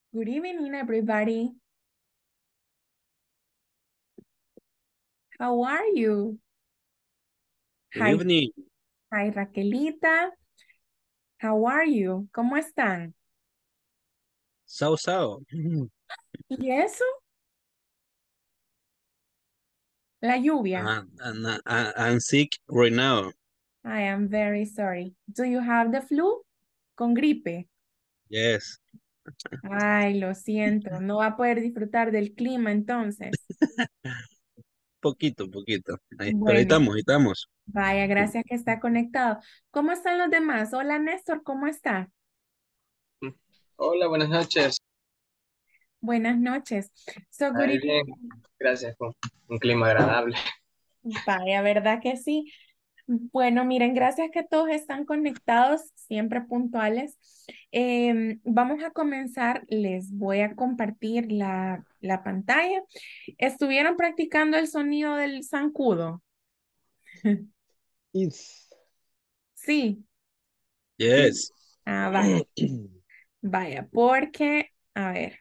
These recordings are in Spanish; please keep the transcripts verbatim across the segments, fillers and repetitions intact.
Good evening, everybody. How are you? Good Hi, evening. hi, Raquelita. How are you? ¿Cómo están? So so. ¿Y eso? La lluvia. Uh, and, uh, I- I'm sick right now. I am very sorry. Do you have the flu? Con gripe. Yes. Ay, lo siento. No va a poder disfrutar del clima entonces. Poquito, poquito. Ahí, pero ahí Bueno, estamos, ahí estamos. vaya, gracias que está conectado. ¿Cómo están los demás? Hola, Néstor, ¿cómo está? Hola, buenas noches. Buenas noches. So good Ahí evening. bien, gracias, con un clima agradable. Vaya, ¿verdad que sí? Bueno, miren, gracias que todos están conectados, siempre puntuales. Em, vamos a comenzar, les voy a compartir la, la pantalla. ¿Estuvieron practicando el sonido del zancudo? It's Sí. Yes. Ah, vaya, vaya, porque, a ver,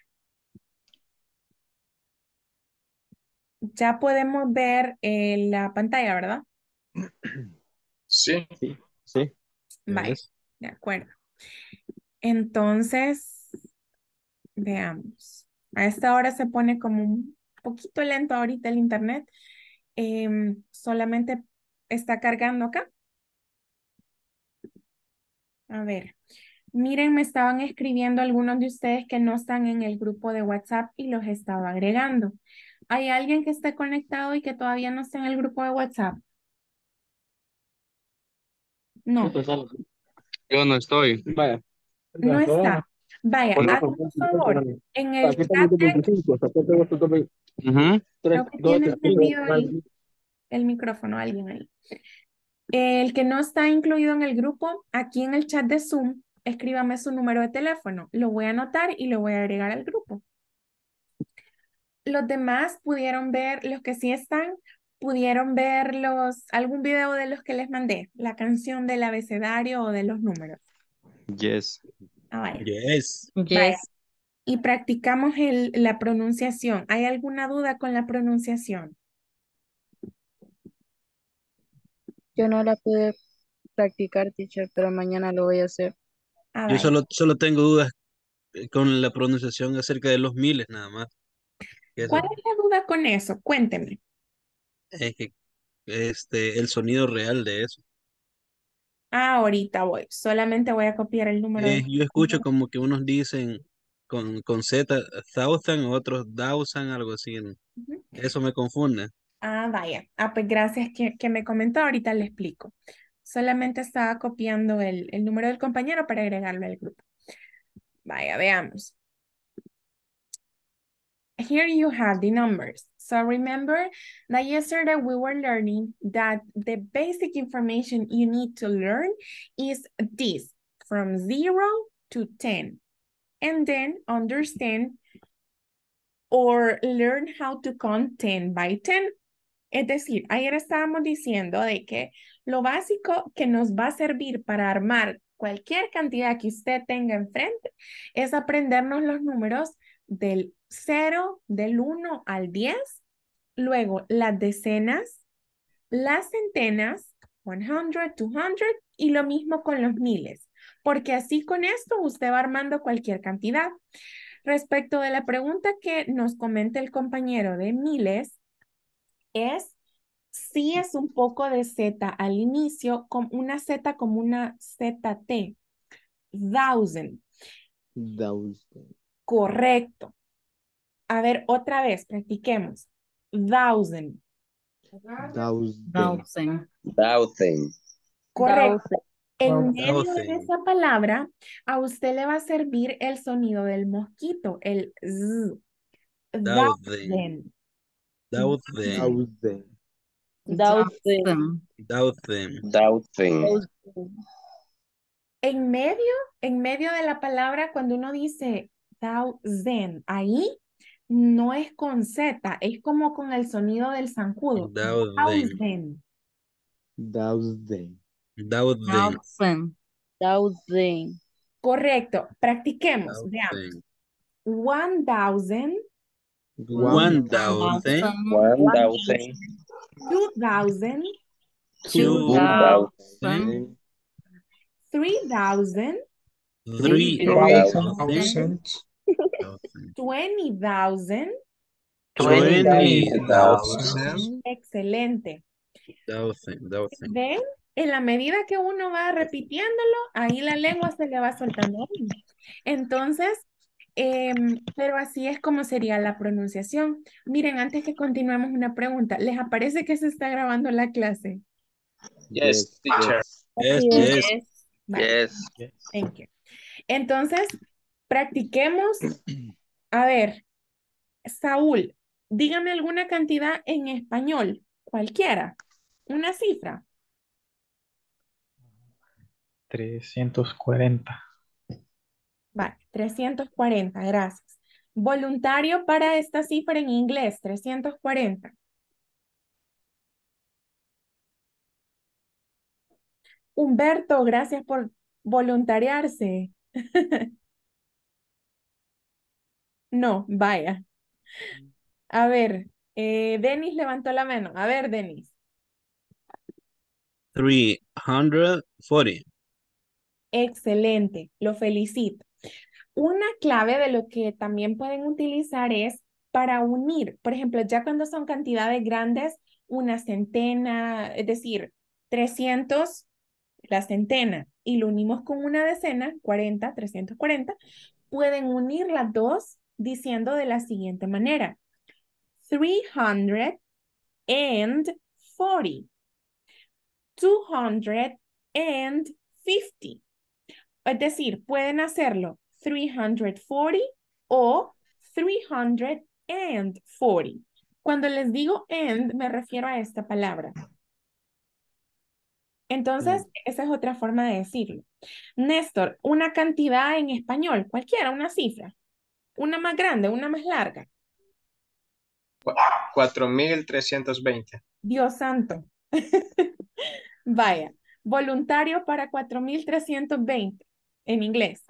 ya podemos ver eh, la pantalla, ¿verdad? Sí, sí, sí. Vaya, Yes. de acuerdo. Entonces, veamos. A esta hora se pone como un poquito lento ahorita el internet. Em, solamente está cargando acá. A ver, miren, me estaban escribiendo algunos de ustedes que no están en el grupo de WhatsApp y los estaba agregando. ¿Hay alguien que esté conectado y que todavía no está en el grupo de WhatsApp? No, Eso sale. yo no estoy. Vaya. no está. Vaya, Por eso, hazme un favor. En el aquí está el chat de, veinticinco, sacó todo esto también. Ujú. Tres, creo que dos, tiene tres, encendido el, cuatro. el micrófono, alguien ahí. El que no está incluido en el grupo, aquí en el chat de Zoom, escríbame su número de teléfono. Lo voy a anotar y lo voy a agregar al grupo. Los demás pudieron ver, los que sí están, pudieron ver los, algún video de los que les mandé, la canción del abecedario o de los números. Yes. Ah, vaya. Yes. Vaya. Y practicamos el, la pronunciación. ¿Hay alguna duda con la pronunciación? Yo no la pude practicar, teacher, pero mañana lo voy a hacer. Ah, Yo vaya. solo, solo tengo dudas eh, con la pronunciación acerca de los miles nada más. ¿Cuál Eso. es la duda con eso? Cuénteme. Es que este, el sonido real de eso. Ah, ahorita voy. Solamente voy a copiar el número Eh, del yo escucho compañero. como que unos dicen con, con Z, thousand, otros thousand, algo así. Ujú. Eso me confunde. Ah, vaya. Ah, pues gracias que, que me comentó. Ahorita le explico. Solamente estaba copiando el, el número del compañero para agregarlo al grupo. Vaya, veamos. Here you have the numbers. So remember that yesterday we were learning that the basic information you need to learn is this, from zero to ten. And then understand or learn how to count ten by ten. Es decir, ayer estábamos diciendo de que lo básico que nos va a servir para armar cualquier cantidad que usted tenga enfrente es aprendernos los números del cero, del uno al diez, luego las decenas, las centenas, cien, doscientos, y lo mismo con los miles, porque así con esto usted va armando cualquier cantidad. Respecto de la pregunta que nos comenta el compañero de miles, es sí es un poco de Z al inicio, con una Z como una Z T. Thousand. Thousand. Correcto. A ver, otra vez, practiquemos. Thousand. Thousand. Thousand. Thousand. Correcto. Thousand. En medio de Thousand. esa palabra, a usted le va a servir el sonido del mosquito, el Z. Thousand. Thousand. Thousand. Thousand. Thousand. Thousand. Thousand. Thousand. En medio, en medio de la palabra, cuando uno dice thousand, ahí no es con Z, es como con el sonido del zancudo. Thousand. Thousand. Thousand. Thousand. Thousand. Thousand. Correcto. Practiquemos. Veamos. Thousand. one thousand, One thousand, One thousand, two thousand, two two thousand, three thousand, three thousand, thousand, twenty thousand. twenty thousand. Excelente. thousand, thousand. ¿Ven? En la medida que uno va repitiéndolo, ahí la lengua se le va soltando a uno. Entonces, em, pero así es como sería la pronunciación. Miren, antes que continuemos una pregunta, ¿les aparece que se está grabando la clase? Yes, teacher. Yes, Así es. yes. Vale, Yes. thank you. Entonces, practiquemos. A ver, Saúl, dígame alguna cantidad en español, cualquiera, una cifra. trescientos cuarenta. Vale, trescientos cuarenta, gracias. Voluntario para esta cifra en inglés, trescientos cuarenta. Humberto, gracias por voluntariarse. No, vaya. A ver, eh, Denis levantó la mano. A ver, Denis. three hundred forty. Excelente, lo felicito. Una clave de lo que también pueden utilizar es para unir. Por ejemplo, ya cuando son cantidades grandes, una centena, es decir, trescientos, la centena, y lo unimos con una decena, cuarenta, trescientos cuarenta, pueden unir las dos diciendo de la siguiente manera. three hundred forty. two hundred fifty. Es decir, pueden hacerlo three hundred forty o three hundred forty. Cuando les digo and, me refiero a esta palabra. Entonces, esa es otra forma de decirlo. Néstor, una cantidad en español, cualquiera, una cifra. Una más grande, una más larga. cuatro mil trescientos veinte. Dios santo. Vaya, voluntario para cuatro mil trescientos veinte en inglés.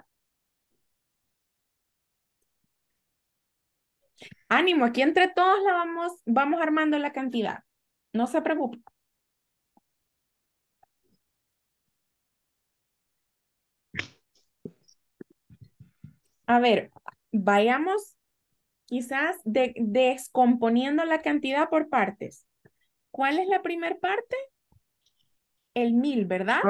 Ánimo, aquí entre todos la vamos, vamos armando la cantidad. No se preocupe. A ver, vayamos quizás de, descomponiendo la cantidad por partes. ¿Cuál es la primera parte? El mil, ¿verdad?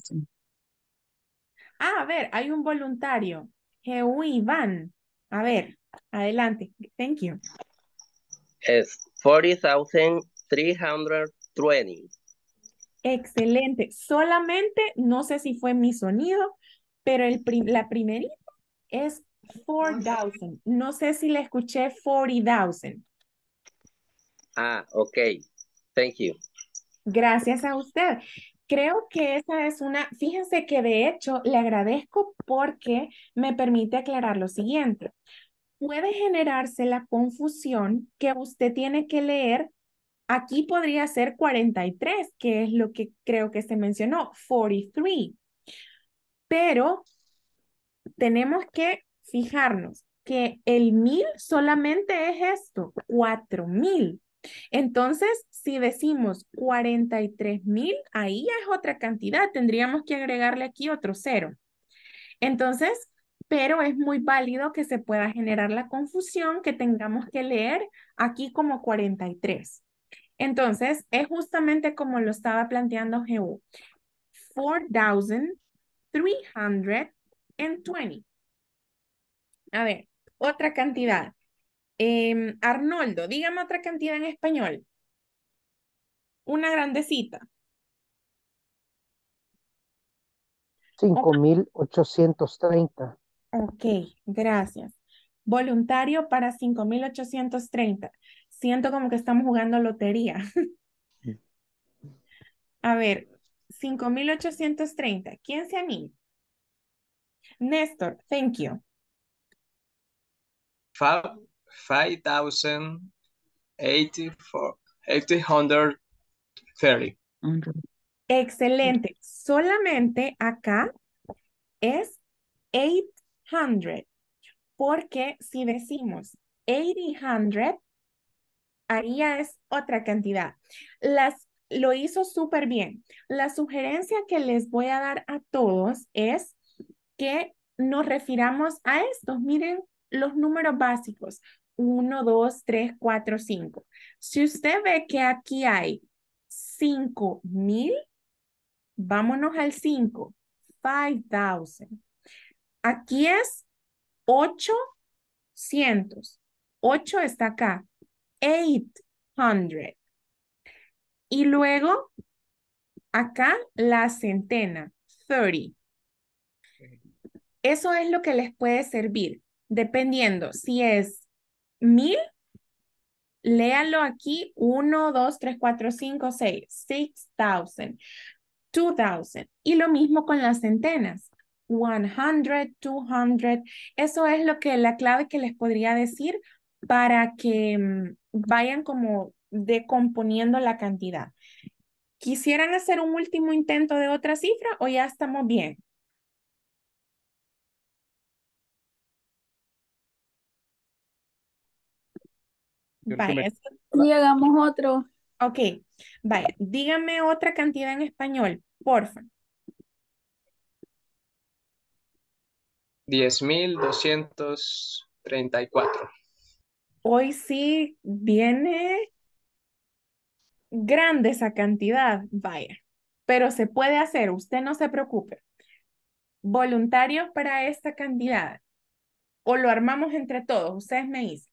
Ah, a ver, hay un voluntario. Jehu Iván. A ver, adelante. Thank you. Es forty thousand three hundred twenty. Excelente. Solamente, no sé si fue mi sonido, pero el prim- la primerita es four thousand. No sé si le escuché forty thousand. Ah, ok. Thank you. Gracias a usted. Creo que esa es una, fíjense que de hecho le agradezco porque me permite aclarar lo siguiente. Puede generarse la confusión que usted tiene que leer. Aquí podría ser cuarenta y tres, que es lo que creo que se mencionó, cuarenta y tres. Pero tenemos que fijarnos que el mil solamente es esto, cuatro mil. Entonces, si decimos cuarenta y tres mil, ahí ya es otra cantidad. Tendríamos que agregarle aquí otro cero. Entonces, pero es muy válido que se pueda generar la confusión que tengamos que leer aquí como cuarenta y tres. Entonces, es justamente como lo estaba planteando Jehu. four thousand three hundred twenty. A ver, otra cantidad. Em, Arnoldo, dígame otra cantidad en español. Una grandecita. cinco mil ochocientos treinta. Ok, gracias. Voluntario para cinco mil ochocientos treinta. Siento como que estamos jugando lotería. A ver, cinco mil ochocientos treinta. ¿Quién se anima? Néstor, thank you. five thousand eighty-four, eight hundred thirty. Excelente. Solamente acá es ochocientos. porque si decimos ochocientos, ahí ya es otra cantidad. Las, lo hizo súper bien. La sugerencia que les voy a dar a todos es que nos refiramos a estos. Miren los números básicos. uno, dos, tres, cuatro, cinco. Si usted ve que aquí hay cinco mil, vámonos al cinco. five thousand. Aquí es ochocientos. ocho está acá. ochocientos. Y luego, acá, la centena. treinta. Eso es lo que les puede servir. Dependiendo si es mil, léalo aquí. uno, dos, tres, cuatro, cinco, seis. six thousand. two thousand. Y lo mismo con las centenas. one hundred, two hundred. Eso es lo que la clave que les podría decir para que mm, vayan como decomponiendo la cantidad. ¿Quisieran hacer un último intento de otra cifra o ya estamos bien? Vaya, eso- Y hagamos otro. ok, vaya, dígame otra cantidad en español, porfa. diez mil doscientos treinta y cuatro. Hoy sí viene grande esa cantidad, vaya, pero se puede hacer, usted no se preocupe. Voluntarios para esta cantidad o lo armamos entre todos, ustedes me dicen.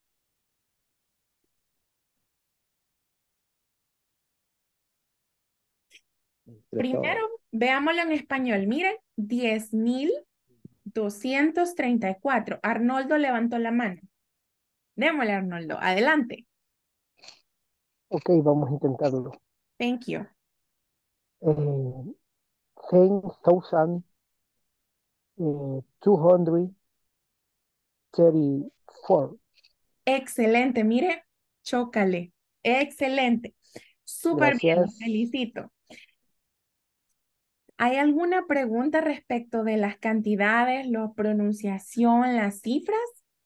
Entre Primero, todos. veámoslo en español. Miren, diez mil doscientos treinta y cuatro. Arnoldo levantó la mano. Démosle, Arnoldo. Adelante. Ok, vamos a intentarlo. Thank you. Eh, ten thousand eh, two hundred thirty-four. Excelente. Mire, chócale. Excelente. Súper bien. Lo Gracias. felicito. ¿Hay alguna pregunta respecto de las cantidades, la pronunciación, las cifras?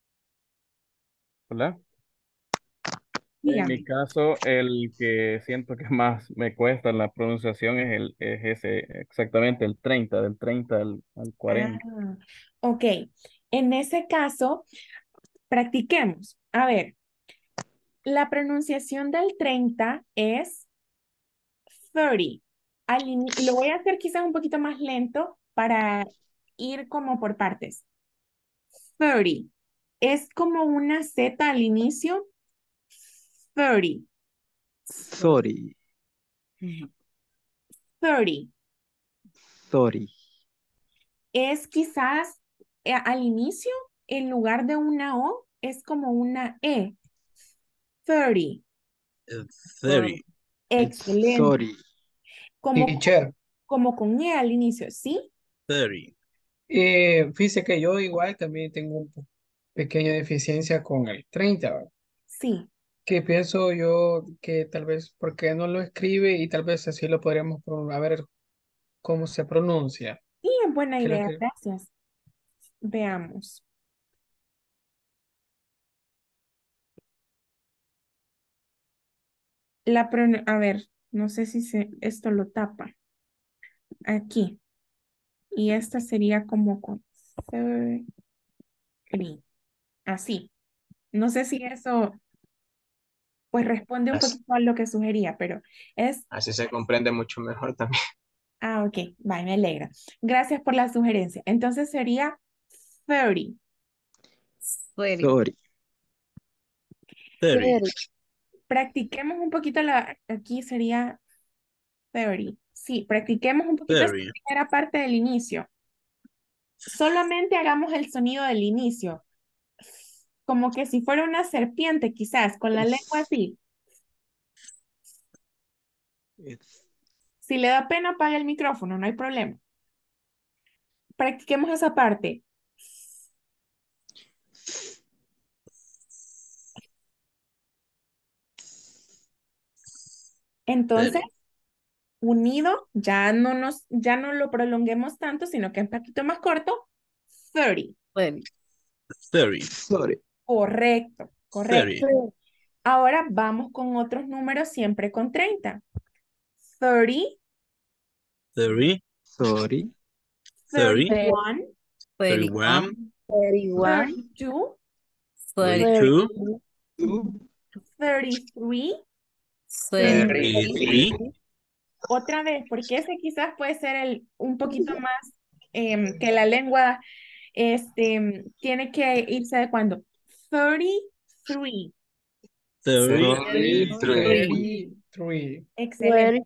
Hola. En mi Dígame. caso, el que siento que más me cuesta la pronunciación es, el, es ese, exactamente el treinta, del treinta al, al cuarenta. Ah, ok. En ese caso, practiquemos. A ver, la pronunciación del treinta es thirty. Al ini- lo voy a hacer quizás un poquito más lento para ir como por partes. thirty. Es como una Z al inicio. thirty. Sorry, Ujú. thirty. sorry. Es quizás eh, al inicio, en lugar de una O, es como una E. thirty. Uh, thirty. It's Excelente. sorry. Como, Teacher, como con E al inicio, ¿sí? thirty. eh, fíjese que yo igual también tengo un po- pequeña deficiencia con el treinta, ¿verdad? Sí. Que pienso yo que tal vez porque no lo escribe y tal vez así lo podríamos pro- a ver cómo se pronuncia. Sí, es buena Creo idea, que gracias. Veamos. La pron- a ver, no sé si se, esto lo tapa. Aquí. Y esta sería como con thirty. Así. No sé si eso pues responde un as- poquito a lo que sugería, pero es, así se comprende mucho mejor también. ah, ok, vale, me alegra. Gracias por la sugerencia. Entonces sería thirty. Thirty. Sorry. thirty. Thirty. Practiquemos un poquito la, aquí sería thirty. Sí, practiquemos un poquito esa thirty. primera parte del inicio. Solamente hagamos el sonido del inicio, como que si fuera una serpiente, quizás, con la lengua It's, así. it's Si le da pena, apague el micrófono, no hay problema. Practiquemos esa parte. Entonces, thirty. unido, ya no nos, ya no lo prolonguemos tanto, sino que es un poquito más corto. thirty. Thirty. thirty. Sorry. Correcto, correcto. thirty. Ahora vamos con otros números siempre con treinta. thirty, thirty. Sorry. thirty. thirty-one, thirty-one. thirty-one, thirty-two, thirty-two. thirty-three. thirty-three. Otra vez, porque ese quizás puede ser el, un poquito más em, que la lengua este, tiene que irse adecuando. thirty-three. thirty-three. thirty-three. Excelente.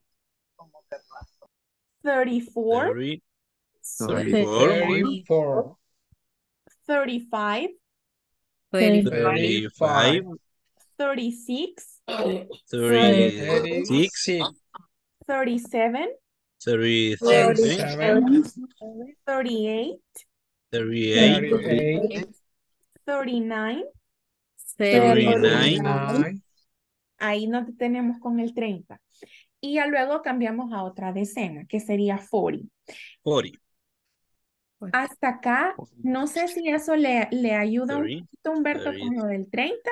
thirty-four, thirty. Thirty-four. thirty-four. thirty-five, thirty-five. thirty-six, thirty-six. thirty-seven, thirty-seven. thirty-eight, thirty-eight. thirty-eight. thirty-nine. thirty-nine. Ahí nos detenemos con el treinta. Y ya luego cambiamos a otra decena, que sería cuarenta. forty. Hasta acá, no sé si eso le, le ayuda un thirty. poquito, Humberto, thirty. con lo del treinta,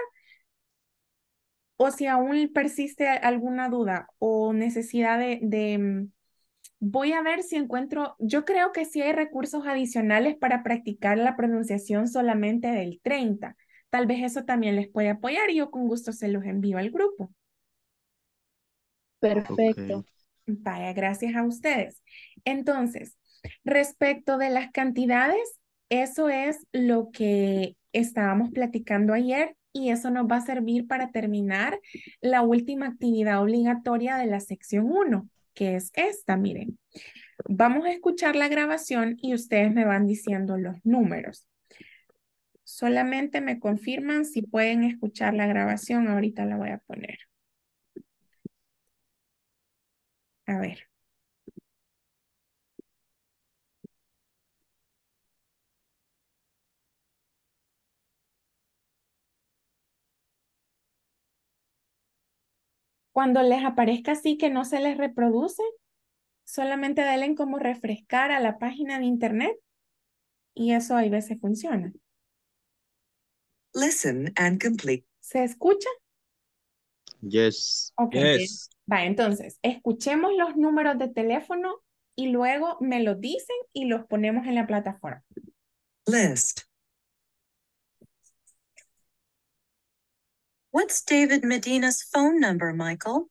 o si aún persiste alguna duda o necesidad de, de, mm, voy a ver si encuentro, yo creo que sí hay recursos adicionales para practicar la pronunciación solamente del treinta. Tal vez eso también les puede apoyar y yo con gusto se los envío al grupo. perfecto. Ok. Vaya, gracias a ustedes. Entonces, respecto de las cantidades, eso es lo que estábamos platicando ayer y eso nos va a servir para terminar la última actividad obligatoria de la sección uno, que es esta, miren. Vamos a escuchar la grabación y ustedes me van diciendo los números. Solamente me confirman si pueden escuchar la grabación. Ahorita la voy a poner. A ver. Cuando les aparezca así que no se les reproduce, solamente denle como refrescar a la página de internet y eso hay veces funciona. Listen and complete. ¿Se escucha? Yes. Ok. Yes. Va, entonces, escuchemos los números de teléfono y luego me los dicen y los ponemos en la plataforma. List. What's David Medina's phone number, Michael?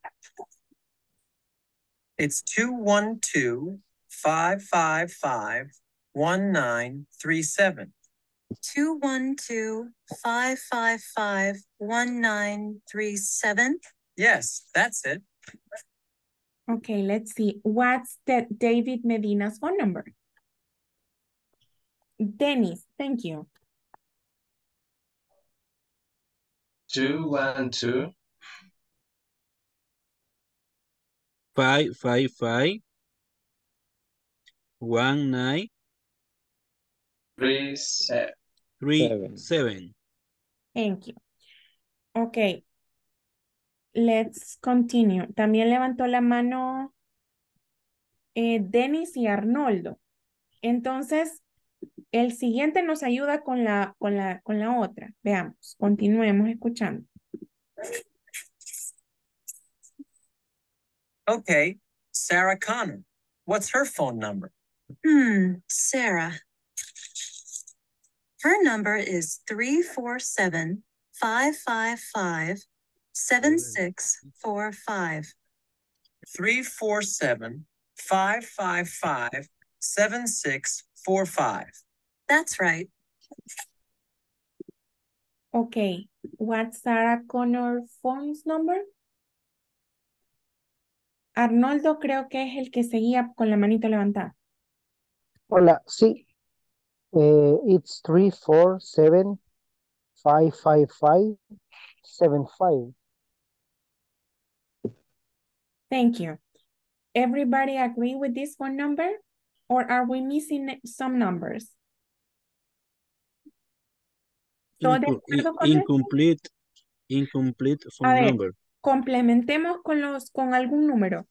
It's two one two, five five five, one nine three seven. two one two, five five five, one nine three seven. Yes, that's it. Okay, let's see. What's the David Medina's phone number? Dennis, thank you. Two one two. Five, five, five. One, nine, Three seven. three, Seven. seven. Thank you. Okay. Let's continue. También levantó la mano eh, Dennis y Arnoldo. Entonces, el siguiente nos ayuda con la, con la, con la otra. Veamos, continuemos escuchando. Okay, Sarah Connor. What's her phone number? Hmm, Sarah. Her number is three four seven, five five five, seven six four five. three four seven, five five five, seven six four five. That's right. Okay. What's Sarah Connor phone's number? Arnoldo creo que es el que seguía con la manito levantada. Hola, sí. Eh, it's three four seven, five five five, seven five. Thank you. Everybody agree with this phone number? Or are we missing some numbers? ¿Todos de Inco- acuerdo con in- esto? incomplete, incomplete A phone ver, number. complementemos con los con algún número.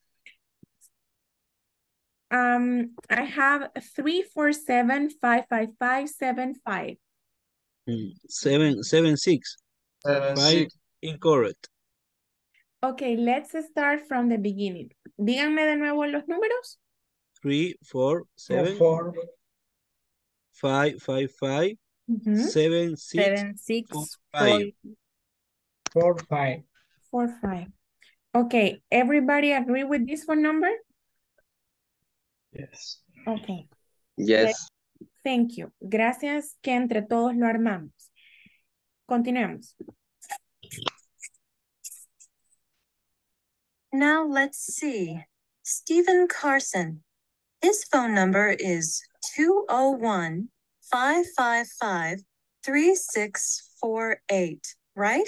Um, I have three four seven, five five five, seven five. Mm, Seven, seven, six. Seven, Five, six. incorrect. Okay, let's start from the beginning. Díganme de nuevo los números. Three, four, seven. Four. Five, five, five. Ujú. Seven, six, Seven, four, six, five. Four, five. Four, five. Okay, everybody agree with this phone number? Yes. Okay, Yes. thank you. Gracias que entre todos lo armamos. Continuemos. Now let's see. Stephen Carson. His phone number is two oh one, five five five, three six four eight, right?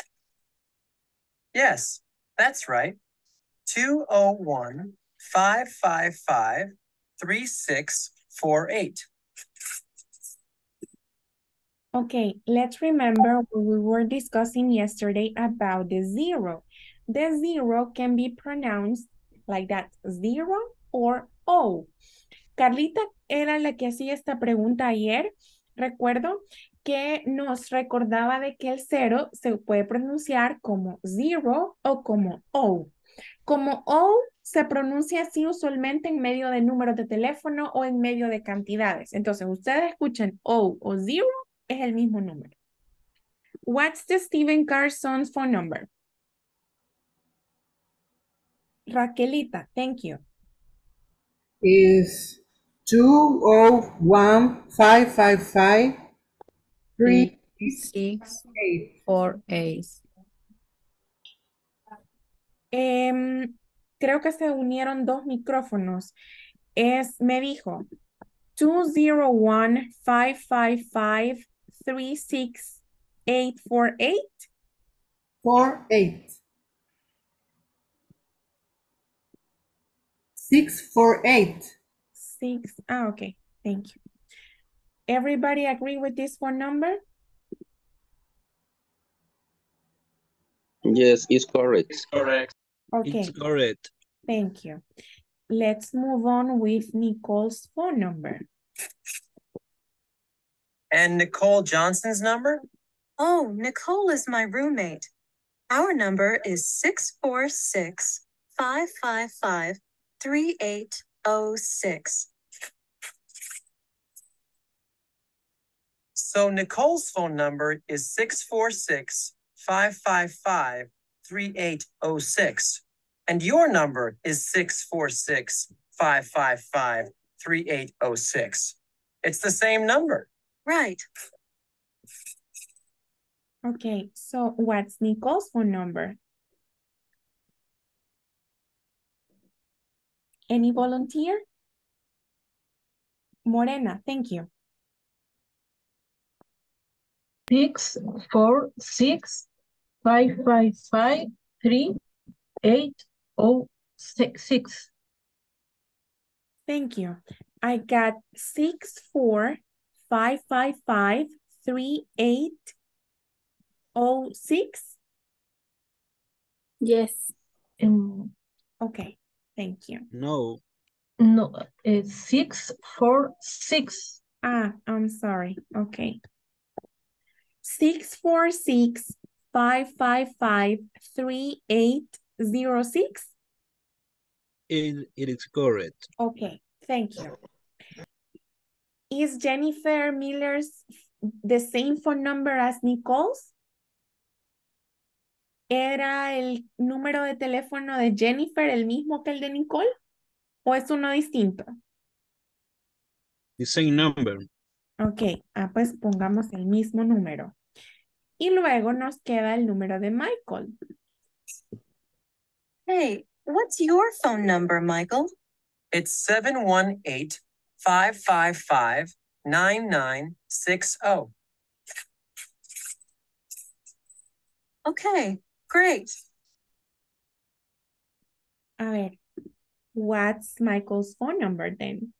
Yes, that's right. two oh one, five five five, three six four eight. Okay, let's remember what we were discussing yesterday about the zero. The zero can be pronounced like that, zero or O. Carlita era la que hacía esta pregunta ayer. Recuerdo que nos recordaba de que el cero se puede pronunciar como zero o como O. Como O se pronuncia así usualmente en medio de números de teléfono o en medio de cantidades. Entonces, ustedes escuchan O o zero, es el mismo número. What's the Stephen Carson's phone number? Raquelita, thank you. Is two oh one, five five five, three six, eight. four, eight. Em, creo que se unieron dos micrófonos. Es, me dijo, two oh one, five five five, three six eight four eight. Four eight. Six four eight. Six, ah, okay, thank you. Everybody agree with this phone number? Yes, it's correct. It's correct. Okay, It's correct. thank you. Let's move on with Nicole's phone number. And Nicole Johnson's number? Oh, Nicole is my roommate. Our number is six four six, five five five, three eight oh six. So Nicole's phone number is six four six, five five five, three eight oh six. And your number is six four six, five five five, three eight oh six. It's the same number. Right. Okay, so what's Nicole's phone number? Any volunteer? Morena, thank you. Six four six five five five three eight oh six six. Thank you. I got six four five five five three eight oh six. Yes. Um, Okay, thank you. No. no, it's six four six. Ah, I'm sorry. Okay. Six four six five five five three eight zero six. It, it is correct. Okay, thank you. Is Jennifer Miller's the same phone number as Nicole's? ¿Era el número de teléfono de Jennifer el mismo que el de Nicole? ¿O es uno distinto? The same number. Ok, ah, pues pongamos el mismo número. Y luego nos queda el número de Michael. Hey, what's your phone number, Michael? It's seven one eight, five five five, nine nine six oh. Okay, great. A ver, what's Michael's phone number then?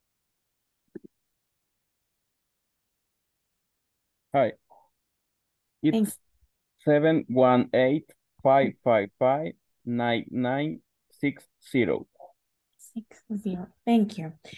Hi. It's Thanks. seven one eight, five five five, nine nine six zero. Six zero. Thank you.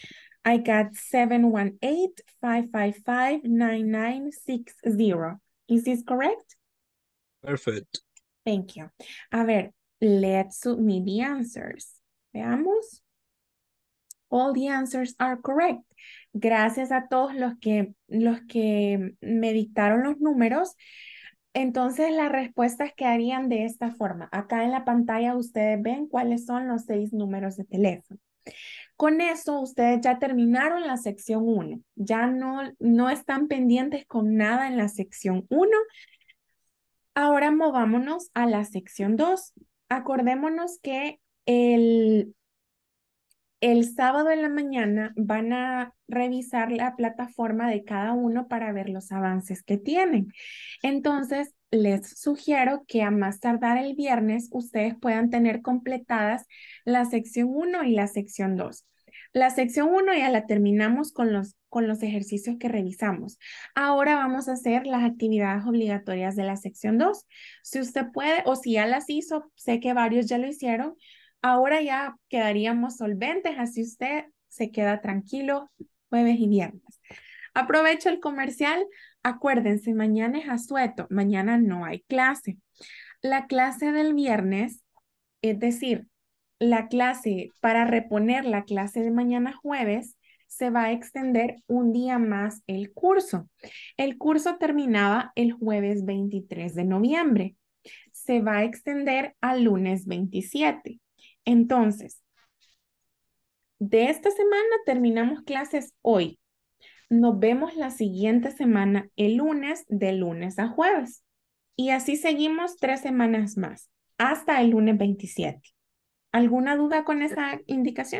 I got seven one eight, five five five, nine nine six zero. Is this correct? Perfect. Thank you. A ver, let's submit the answers. Veamos. All the answers are correct. Gracias a todos los que, los que me dictaron los números. Entonces las respuestas quedarían de esta forma. Acá en la pantalla ustedes ven cuáles son los seis números de teléfono. Con eso ustedes ya terminaron la sección uno. Ya no, no están pendientes con nada en la sección uno. Ahora movámonos a la sección dos. Acordémonos que el, el sábado en la mañana van a revisar la plataforma de cada uno para ver los avances que tienen. Entonces, les sugiero que a más tardar el viernes ustedes puedan tener completadas la sección uno y la sección dos. La sección uno ya la terminamos con los, con los ejercicios que revisamos. Ahora vamos a hacer las actividades obligatorias de la sección dos. Si usted puede o si ya las hizo, sé que varios ya lo hicieron, ahora ya quedaríamos solventes, así usted se queda tranquilo jueves y viernes. Aprovecho el comercial. Acuérdense, mañana es asueto, mañana no hay clase. La clase del viernes, es decir, la clase para reponer la clase de mañana jueves, se va a extender un día más el curso. El curso terminaba el jueves veintitrés de noviembre. Se va a extender al lunes veintisiete. Entonces, de esta semana terminamos clases hoy. Nos vemos la siguiente semana, el lunes, de lunes a jueves. Y así seguimos tres semanas más, hasta el lunes veintisiete. ¿Alguna duda con esa indicación?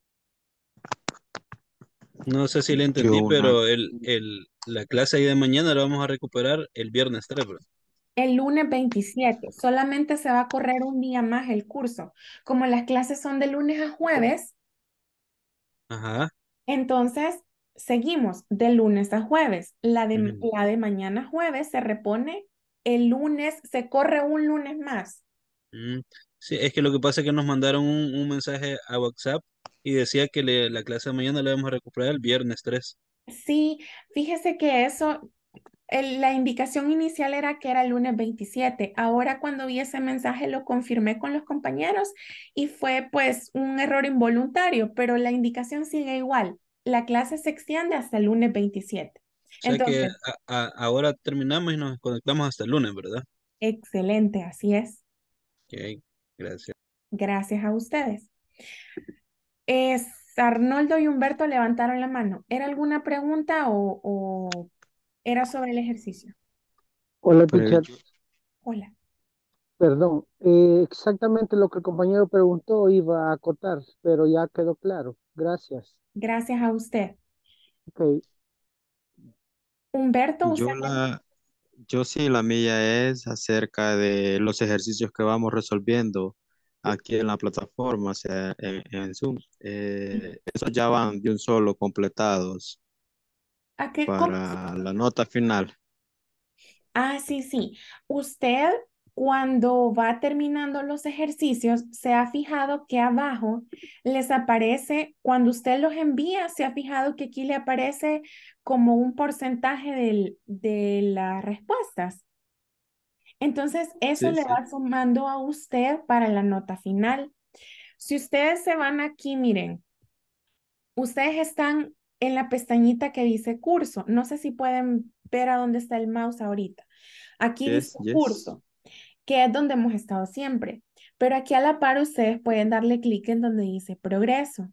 No sé si le entendí, pero el, el, la clase ahí de mañana la vamos a recuperar el viernes tres, ¿verdad? El lunes veintisiete. Solamente se va a correr un día más el curso. Como las clases son de lunes a jueves, Ajá. entonces seguimos de lunes a jueves. La de, Ujú. la de mañana jueves se repone el lunes, se corre un lunes más. Mm, sí, es que lo que pasa es que nos mandaron un, un mensaje a WhatsApp y decía que le- la clase de mañana la vamos a recuperar el viernes tres. Sí, fíjese que eso, el- la indicación inicial era que era el lunes veintisiete. Ahora cuando vi ese mensaje lo confirmé con los compañeros y fue pues un error involuntario, pero la indicación sigue igual. La clase se extiende hasta el lunes veintisiete. O sea que Entonces, a- a- ahora terminamos y nos conectamos hasta el lunes, ¿verdad? excelente, así es. Ok, gracias. Gracias a ustedes. Es, Arnoldo y Humberto levantaron la mano. ¿Era alguna pregunta o, o era sobre el ejercicio? Hola, Pero teacher. yo- Hola. Perdón. Eh, exactamente lo que el compañero preguntó iba a acotar, pero ya quedó claro. Gracias. Gracias a usted. Ok. Humberto, usted. yo la, yo sí, la mía es acerca de los ejercicios que vamos resolviendo aquí en la plataforma, o sea, en, en Zoom. Eh, esos ya van de un solo completados ¿A qué? ¿Cómo? para la nota final. Ah, sí, sí. Usted, cuando va terminando los ejercicios, se ha fijado que abajo les aparece, cuando usted los envía, se ha fijado que aquí le aparece como un porcentaje del- de las respuestas. Entonces, eso Sí, le sí. va sumando a usted para la nota final. Si ustedes se van aquí, miren, ustedes están en la pestañita que dice curso. No sé si pueden ver a dónde está el mouse ahorita. Aquí dice Yes, yes. curso, que es donde hemos estado siempre. Pero aquí a la par ustedes pueden darle clic en donde dice progreso.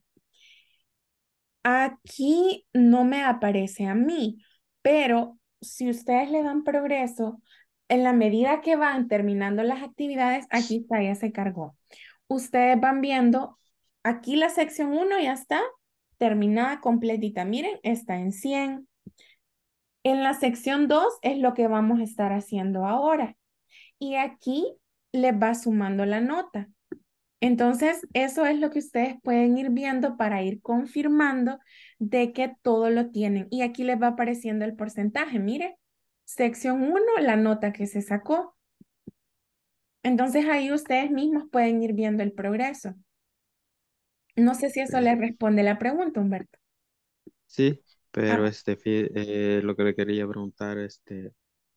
Aquí no me aparece a mí, pero si ustedes le dan progreso, en la medida que van terminando las actividades, aquí está, ya se cargó. Ustedes van viendo, aquí la sección uno ya está terminada, completita. Miren, está en cien. En la sección dos es lo que vamos a estar haciendo ahora. Y aquí les va sumando la nota. Entonces, eso es lo que ustedes pueden ir viendo para ir confirmando de que todo lo tienen. Y aquí les va apareciendo el porcentaje. Mire, sección uno, la nota que se sacó. Entonces, ahí ustedes mismos pueden ir viendo el progreso. No sé si eso les responde la pregunta, Humberto. Sí, pero Ah, este, fí- eh, lo que le quería preguntar, este,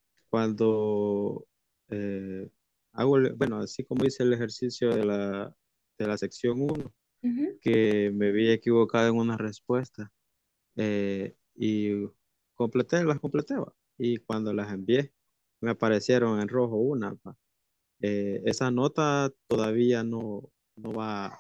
cuando eh, hago, el- bueno, así como hice el ejercicio de la, de la sección uno, ujú. que me vi equivocado en una respuesta eh, y completé, las completé, va. Y cuando las envié, me aparecieron en rojo una, va. Eh, esa nota todavía no, no va,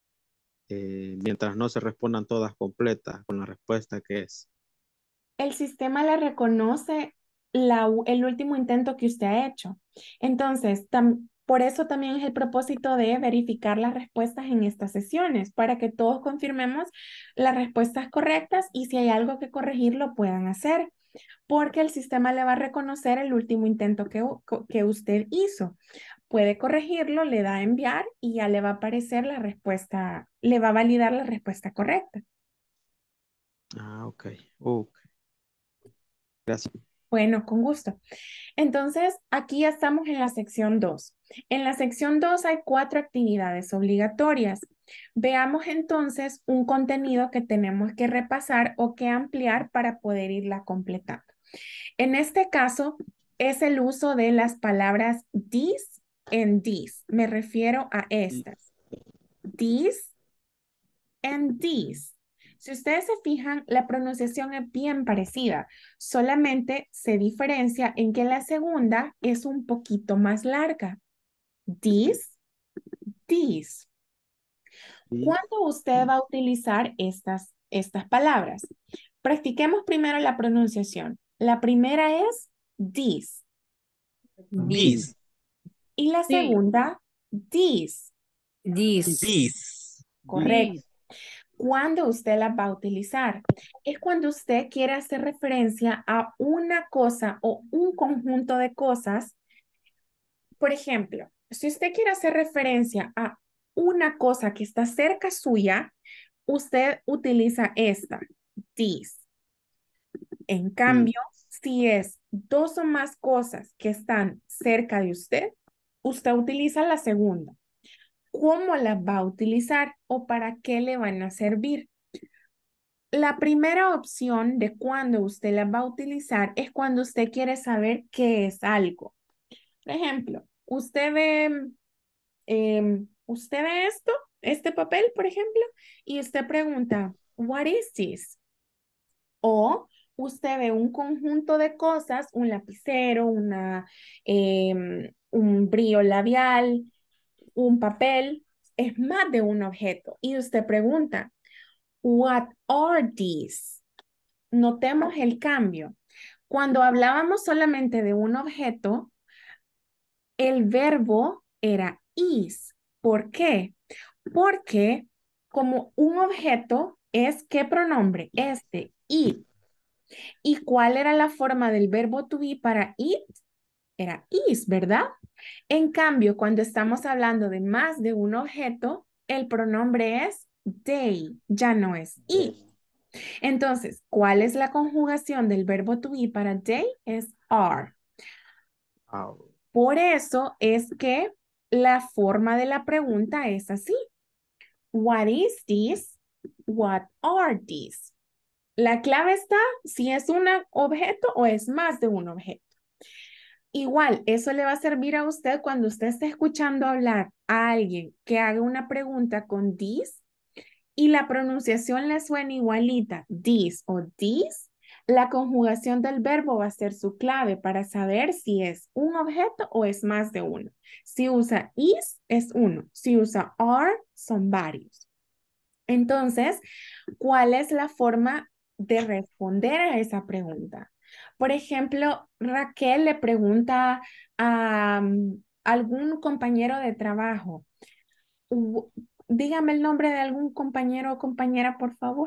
eh, mientras no se respondan todas completas con la respuesta que es. El sistema le reconoce la u- el último intento que usted ha hecho. Entonces, tam- por eso también es el propósito de verificar las respuestas en estas sesiones, para que todos confirmemos las respuestas correctas y si hay algo que corregir, lo puedan hacer, porque el sistema le va a reconocer el último intento que, u- co- que usted hizo. Puede corregirlo, le da a enviar y ya le va a aparecer la respuesta, le va a validar la respuesta correcta. Ah, ok, ok, gracias. Bueno, con gusto. Entonces, aquí ya estamos en la sección dos. En la sección dos hay cuatro actividades obligatorias. Veamos entonces un contenido que tenemos que repasar o que ampliar para poder irla completando. En este caso, es el uso de las palabras this and this. Me refiero a estas. This and this. Si ustedes se fijan, la pronunciación es bien parecida, solamente se diferencia en que la segunda es un poquito más larga. This, this. ¿Cuándo usted va a utilizar estas, estas palabras? Practiquemos primero la pronunciación. La primera es this This. y la segunda, this. This. Correcto. ¿Cuándo usted las va a utilizar? Es cuando usted quiere hacer referencia a una cosa o un conjunto de cosas. Por ejemplo, si usted quiere hacer referencia a una cosa que está cerca suya, usted utiliza esta, this. En cambio, si es dos o más cosas que están cerca de usted, usted utiliza la segunda. ¿Cómo las va a utilizar o para qué le van a servir? La primera opción de cuando usted la va a utilizar es cuando usted quiere saber qué es algo. Por ejemplo, usted ve, em, usted ve esto, este papel, por ejemplo, y usted pregunta, what is this? O usted ve un conjunto de cosas, un lapicero, una, em, un brillo labial, un papel, es más de un objeto. Y usted pregunta, what are these? Notemos el cambio. Cuando hablábamos solamente de un objeto, el verbo era is. ¿Por qué? Porque como un objeto es ¿qué pronombre? Este, it. ¿Y cuál era la forma del verbo to be para it? Era is, ¿verdad? En cambio, cuando estamos hablando de más de un objeto, el pronombre es they, ya no es it. Entonces, ¿cuál es la conjugación del verbo to be para they? Es are. Por eso es que la forma de la pregunta es así. What is this? What are these? La clave está si es un objeto o es más de un objeto. Igual, eso le va a servir a usted cuando usted esté escuchando hablar a alguien que haga una pregunta con this y la pronunciación le suena igualita, this o this, la conjugación del verbo va a ser su clave para saber si es un objeto o es más de uno. Si usa is, es uno. Si usa are, son varios. Entonces, ¿cuál es la forma de responder a esa pregunta? Por ejemplo, Raquel le pregunta a um, algún compañero de trabajo, u- dígame el nombre de algún compañero o compañera, por favor.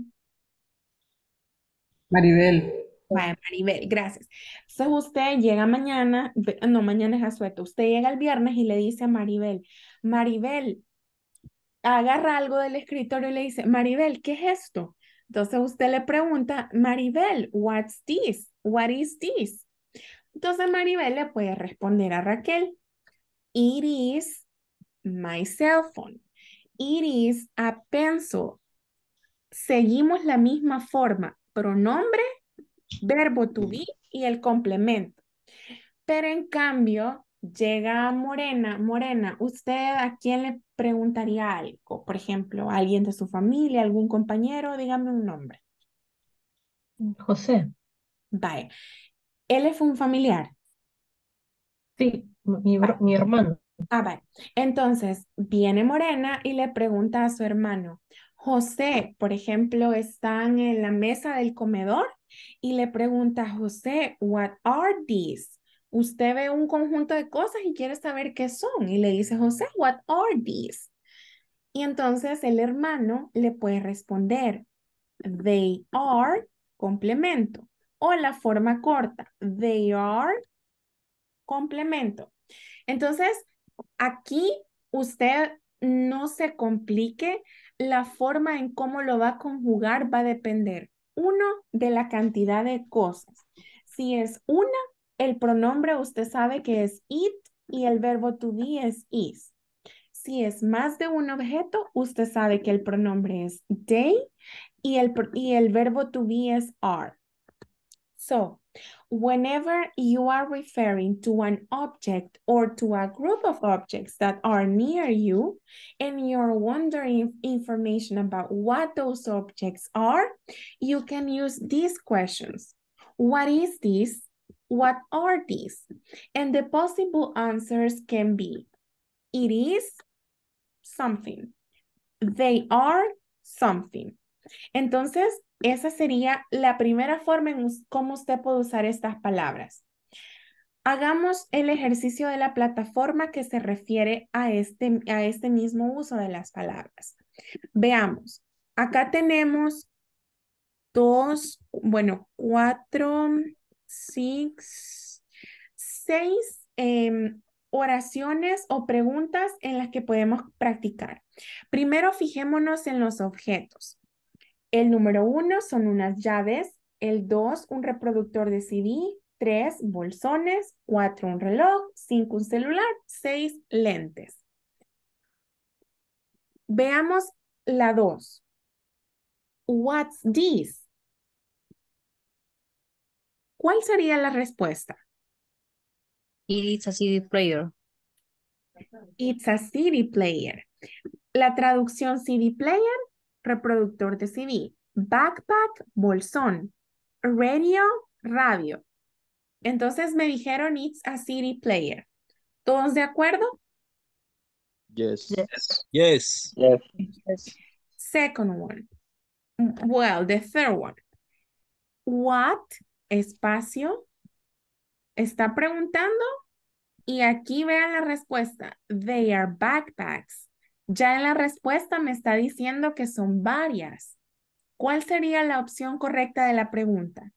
Maribel. Vaya, Maribel, gracias. Entonces usted llega mañana, ve- no, mañana es asueto, usted llega el viernes y le dice a Maribel, Maribel, agarra algo del escritorio y le dice, Maribel, ¿qué es esto? Entonces usted le pregunta, Maribel, what's this? What is this? Entonces Maribel le puede responder a Raquel, it is my cell phone. It is a pencil. seguimos la misma forma, pronombre, verbo to be y el complemento. Pero en cambio, llega Morena. Morena, ¿usted a quién le preguntaría algo? Por ejemplo, ¿a alguien de su familia, algún compañero? Dígame un nombre. José. Vaya. ¿Él es un familiar? Sí, mi, bro- Vaya. mi hermano. Ah, vaya. Entonces, viene Morena y le pregunta a su hermano, José, por ejemplo, están en la mesa del comedor y le pregunta, José, what are these? Usted ve un conjunto de cosas y quiere saber qué son. Y le dice, José, what are these? Y entonces el hermano le puede responder, they are, complemento. O la forma corta, they are, complemento. Entonces, aquí usted no se complique, la forma en cómo lo va a conjugar va a depender, uno, de la cantidad de cosas. Si es una, el pronombre usted sabe que es it y el verbo to be es is. Si es más de un objeto, usted sabe que el pronombre es they y el, y el verbo to be es are. So, whenever you are referring to an object or to a group of objects that are near you, and you're wondering information about what those objects are, you can use these questions. What is this? What are these? And the possible answers can be, it is something. They are something. Entonces, esa sería la primera forma en cómo usted puede usar estas palabras. Hagamos el ejercicio de la plataforma que se refiere a este, a este mismo uso de las palabras. Veamos. Acá tenemos dos, bueno, cuatro, six, seis em, oraciones o preguntas en las que podemos practicar. Primero, fijémonos en los objetos. El número uno son unas llaves, el dos un reproductor de C D, tres bolsones, cuatro un reloj, cinco un celular, seis lentes. Veamos la dos. What's this? ¿Cuál sería la respuesta? It is a C D player. It's a C D player. La traducción C D player, reproductor de C D. Backpack, bolsón. Radio, radio. Entonces me dijeron it's a C D player. ¿Todos de acuerdo? Yes. Yes. Yes. Yes. Second one. Well, the third one. What, espacio, está preguntando y aquí vean la respuesta. They are backpacks. Ya en la respuesta me está diciendo que son varias. ¿Cuál sería la opción correcta de la pregunta?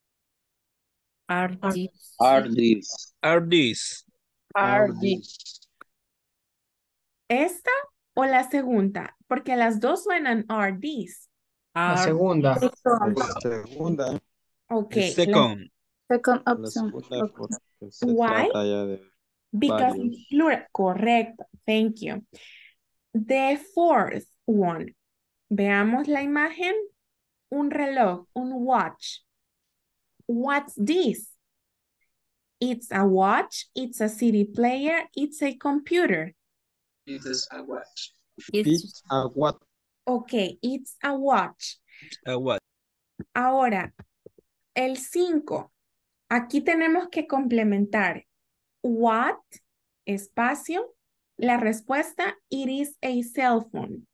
Are these? Are these? Are these? Are these? ¿Esta o la segunda? Porque las dos suenan are these. La Are segunda. La segunda. Ok. The la- second. Second La option. segunda Okay. porque se Why? trata ya de Because varios. it's plural. Correcto. Thank you. The fourth one. Veamos la imagen. Un reloj, un watch. What's this? It's a watch, it's a C D player, it's a computer. It is a watch. It's It's a what? Ok, it's a watch. A what? Ahora, el cinco. Aquí tenemos que complementar. What, espacio, la respuesta, it is a cell phone.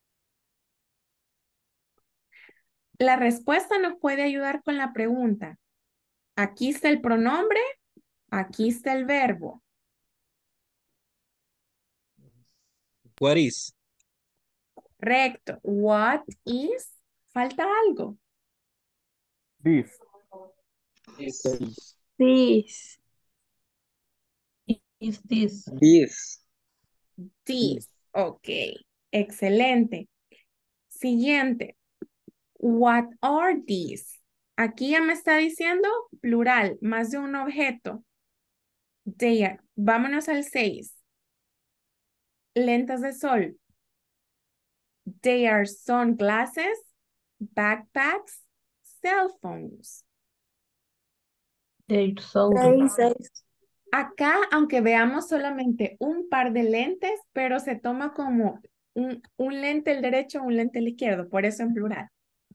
La respuesta nos puede ayudar con la pregunta. Aquí está el pronombre, aquí está el verbo. What is? Correcto. What is? Falta algo. This. Is Seis. This. Is this? This. This. Ok. Excelente. Siguiente. What are these? Aquí ya me está diciendo plural, más de un objeto. They are. Vámonos al seis. Lentes de sol. They are sunglasses. backpacks, cell phones. They sold. Seis, seis. Acá, aunque veamos solamente un par de lentes, pero se toma como un, un lente el derecho, un lente el izquierdo, por eso en plural.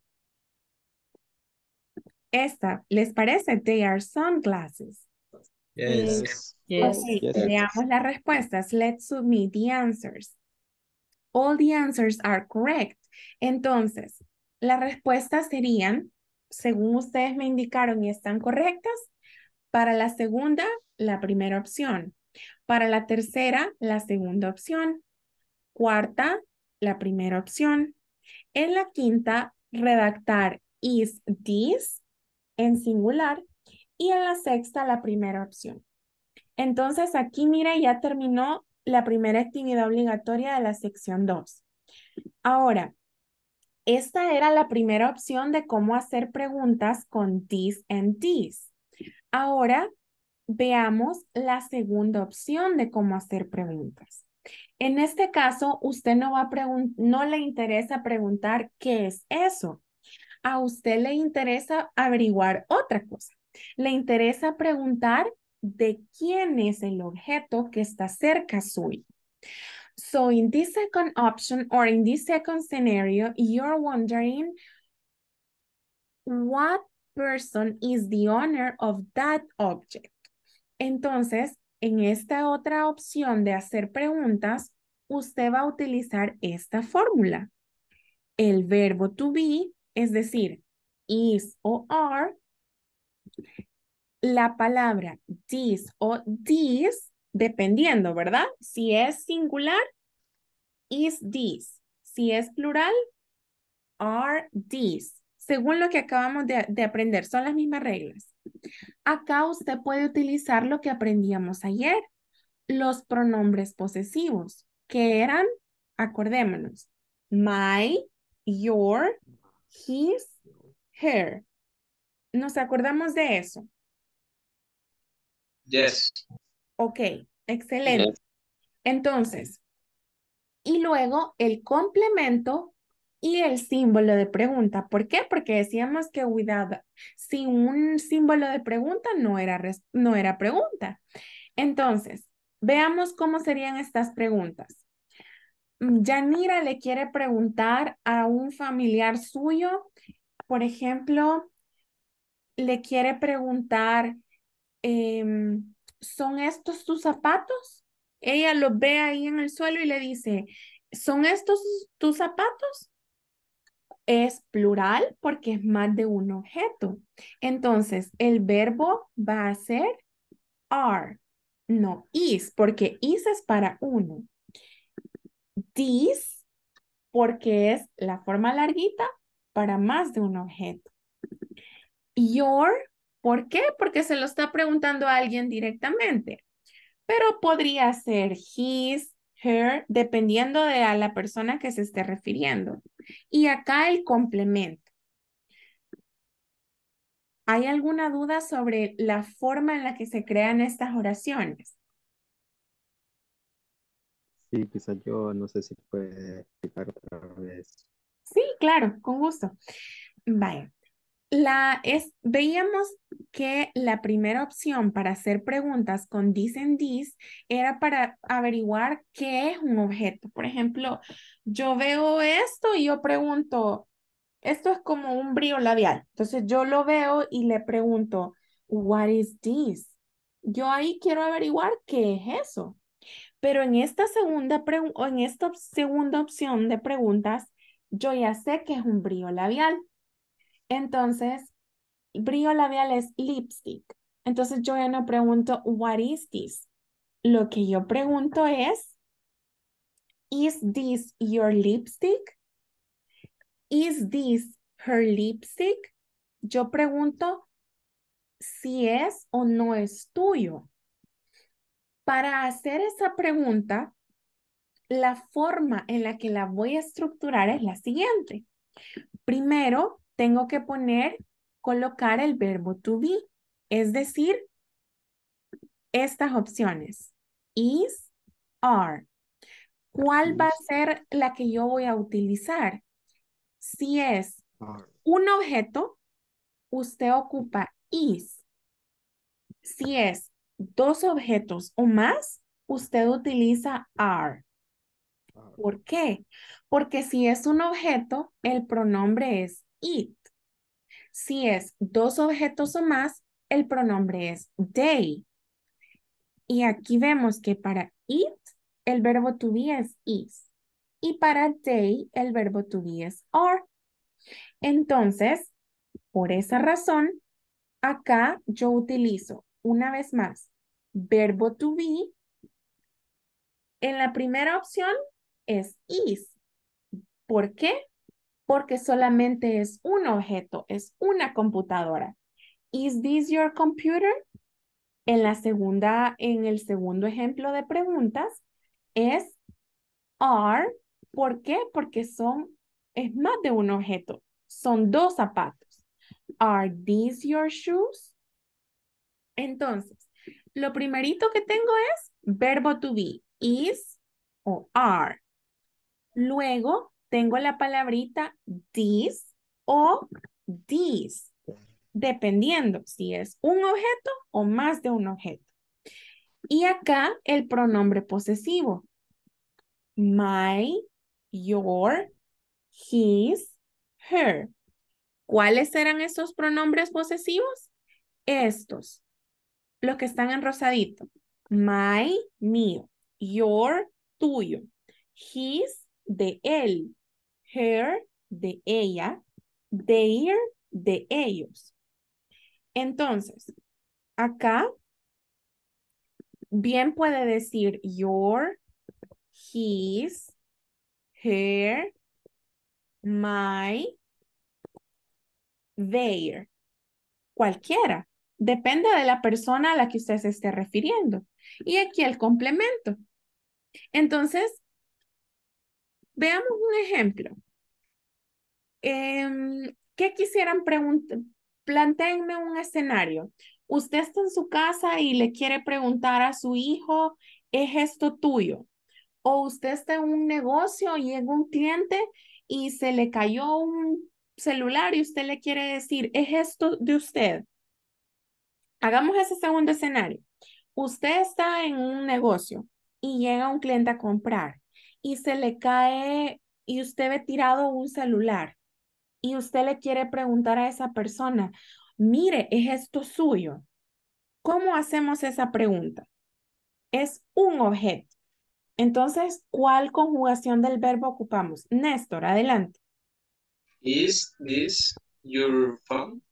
Esta, ¿les parece? They are sunglasses. Yes. Yes. Ok, Yes. veamos las respuestas. Let's submit the answers. All the answers are correct. Entonces, las respuestas serían, según ustedes me indicaron y están correctas, para la segunda, la primera opción. Para la tercera, la segunda opción. Cuarta, la primera opción. En la quinta, redactar is this en singular. Y en la sexta, la primera opción. Entonces, aquí, mira, ya terminó la primera actividad obligatoria de la sección dos. Ahora, esta era la primera opción de cómo hacer preguntas con this and this. Ahora, veamos la segunda opción de cómo hacer preguntas. En este caso, usted no va a pregun- no le interesa preguntar qué es eso. A usted le interesa averiguar otra cosa. Le interesa preguntar de quién es el objeto que está cerca suyo. So in this second option or in this second scenario, you're wondering what person is the owner of that object. Entonces, en esta otra opción de hacer preguntas, usted va a utilizar esta fórmula. El verbo to be, es decir, is o are, la palabra this o these, dependiendo, ¿verdad? Si es singular, is this. Si es plural, are these. Según lo que acabamos de, de aprender, son las mismas reglas. Acá usted puede utilizar lo que aprendíamos ayer, los pronombres posesivos, que eran, acordémonos, my, your, his, her. ¿Nos acordamos de eso? Yes. Ok, excelente. Yes. Entonces, y luego el complemento y el símbolo de pregunta. ¿Por qué? Porque decíamos que without, sin un símbolo de pregunta no era, res- no era pregunta. Entonces, veamos cómo serían estas preguntas. Mm, Yanira le quiere preguntar a un familiar suyo, por ejemplo, le quiere preguntar, em, ¿son estos tus zapatos? Ella los ve ahí en el suelo y le dice, ¿son estos tus zapatos? Es plural porque es más de un objeto. Entonces, el verbo va a ser are, no is, porque is es para uno. This, porque es la forma larguita para más de un objeto. Your, ¿por qué? Porque se lo está preguntando a alguien directamente. Pero podría ser his, her, dependiendo de a la persona que se esté refiriendo. Y acá el complemento. ¿Hay alguna duda sobre la forma en la que se crean estas oraciones? Sí, quizás yo no sé si puede explicar otra vez. Sí, claro, con gusto. Vaya. La es, veíamos que la primera opción para hacer preguntas con this and this era para averiguar qué es un objeto. Por ejemplo, yo veo esto y yo pregunto, esto es como un brillo labial. Entonces yo lo veo y le pregunto, what is this? Yo ahí quiero averiguar qué es eso. Pero en esta segunda pregu- o en esta op- segunda opción de preguntas, yo ya sé que es un brillo labial. Entonces, brillo labial es lipstick. Entonces yo ya no pregunto, what is this? Lo que yo pregunto es, is this your lipstick? Is this her lipstick? Yo pregunto si es o no es tuyo. Para hacer esa pregunta, la forma en la que la voy a estructurar es la siguiente. Primero, tengo que poner, colocar el verbo to be, es decir, estas opciones. Is, are. ¿Cuál va a ser la que yo voy a utilizar? Si es are. Un objeto, usted ocupa is. Si es dos objetos o más, usted utiliza are. ¿Por qué? Porque si es un objeto, el pronombre es it. Si es dos objetos o más, el pronombre es they. Y aquí vemos que para it, el verbo to be es is. Y para they, el verbo to be es are. Entonces, por esa razón, acá yo utilizo una vez más verbo to be. En la primera opción es is. ¿Por qué? Porque solamente es un objeto, es una computadora. Is this your computer? En la segunda, en el segundo ejemplo de preguntas es are. ¿Por qué? Porque son, es más de un objeto. Son dos zapatos. Are these your shoes? Entonces, lo primerito que tengo es verbo to be, is o are. Luego tengo la palabrita this o these, dependiendo si es un objeto o más de un objeto. Y acá el pronombre posesivo. My, your, his, her. ¿Cuáles serán esos pronombres posesivos? Estos, los que están en rosadito. My, mío. Your, tuyo. His, de él. Her, de ella. Their, de ellos. Entonces, acá bien puede decir your, his, her, my, their. Cualquiera. Depende de la persona a la que usted se esté refiriendo. Y aquí el complemento. Entonces, veamos un ejemplo. Em, ¿qué quisieran preguntar? Plantéenme un escenario. Usted está en su casa y le quiere preguntar a su hijo, ¿es esto tuyo? O usted está en un negocio y llega un cliente y se le cayó un celular y usted le quiere decir, ¿es esto de usted? Hagamos ese segundo escenario. Usted está en un negocio y llega un cliente a comprar y se le cae y usted ve tirado un celular y usted le quiere preguntar a esa persona, mire, ¿es esto suyo? ¿Cómo hacemos esa pregunta? Es un objeto. Entonces, ¿cuál conjugación del verbo ocupamos? Néstor, adelante. Is this your phone?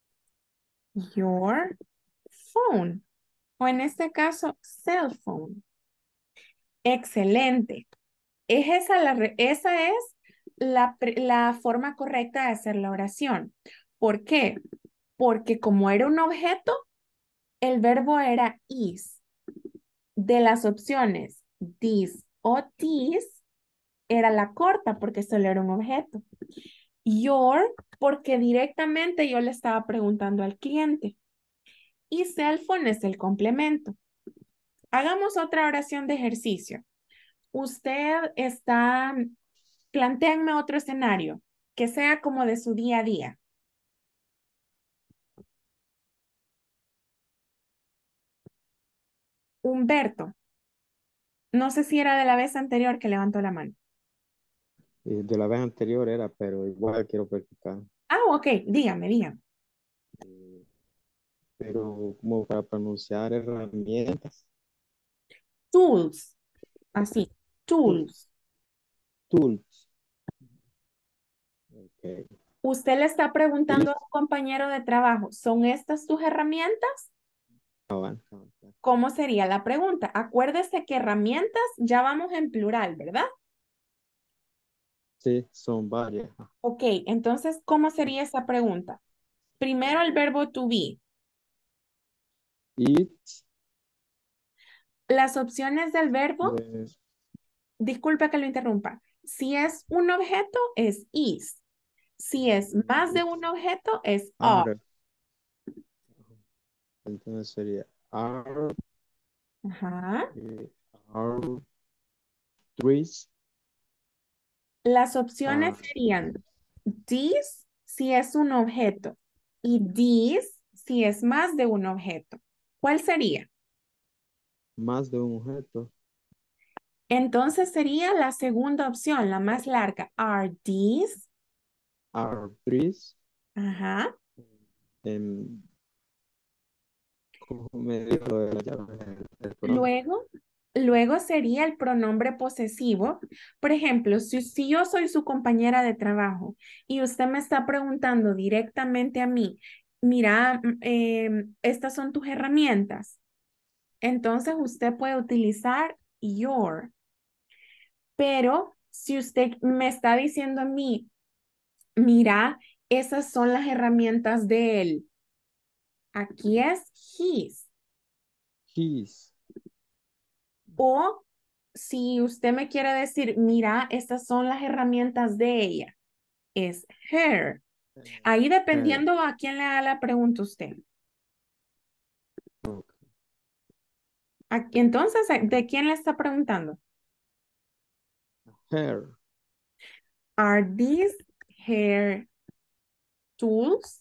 Your phone. O en este caso, cell phone. Excelente. Es esa, la, re- esa es la, pre- la forma correcta de hacer la oración. ¿Por qué? Porque como era un objeto, el verbo era is. De las opciones this o this, era la corta porque solo era un objeto. Your, porque directamente yo le estaba preguntando al cliente. Y cell phone es el complemento. Hagamos otra oración de ejercicio. Usted está, plantéenme otro escenario que sea como de su día a día. Humberto, no sé si era de la vez anterior que levantó la mano. Eh, De la vez anterior era, pero igual quiero practicar. Ah, ok, dígame, dígame. Pero como para pronunciar herramientas. Tools, así, tools. Tools. Ok. Usted le está preguntando Y- a un compañero de trabajo, ¿son estas tus herramientas? cabal, cabal. ¿Cómo sería la pregunta? Acuérdese que herramientas ya vamos en plural, ¿verdad? Sí, son varias. Ok, entonces, ¿cómo sería esa pregunta? Primero el verbo to be. It, Las opciones del verbo, les, disculpa que lo interrumpa. Si es un objeto, es is. Si es más de un objeto, es are. are. Entonces sería are, Ajá. eh, are trees. Las opciones are, serían these, si es un objeto y this si es más de un objeto. ¿Cuál sería? Más de un objeto. Entonces sería la segunda opción, la más larga. Are these? Are these. Ajá. em, ¿Cómo me dijo lo de la llave? El- el pronombre. Luego, luego sería el pronombre posesivo. Por ejemplo, si, si yo soy su compañera de trabajo y usted me está preguntando directamente a mí, mira, mm, em, estas son tus herramientas. Entonces usted puede utilizar your. Pero si usted me está diciendo a mí, mira, esas son las herramientas de él. Aquí es his. His. O si usted me quiere decir, mira, estas son las herramientas de ella, es her. Ahí Her. dependiendo a quién le haga la pregunta usted. Ok. A- Entonces, ¿de quién le está preguntando? Her. Are these her tools?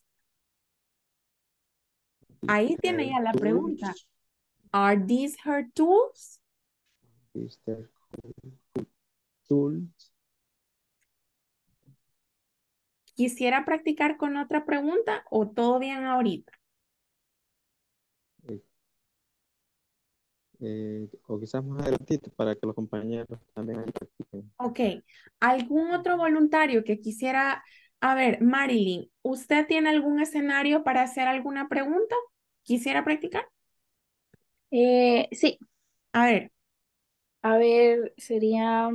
Ahí tiene Her ya la pregunta. tools. Are these her tools? Is there tools? ¿Quisiera practicar con otra pregunta o todo bien ahorita? Eh, eh, o quizás más adelantito para que los compañeros también ahí practiquen. Ok. ¿Algún otro voluntario que quisiera? A ver, Marilyn, ¿usted tiene algún escenario para hacer alguna pregunta? ¿Quisiera practicar? Eh, sí, A ver, a ver, sería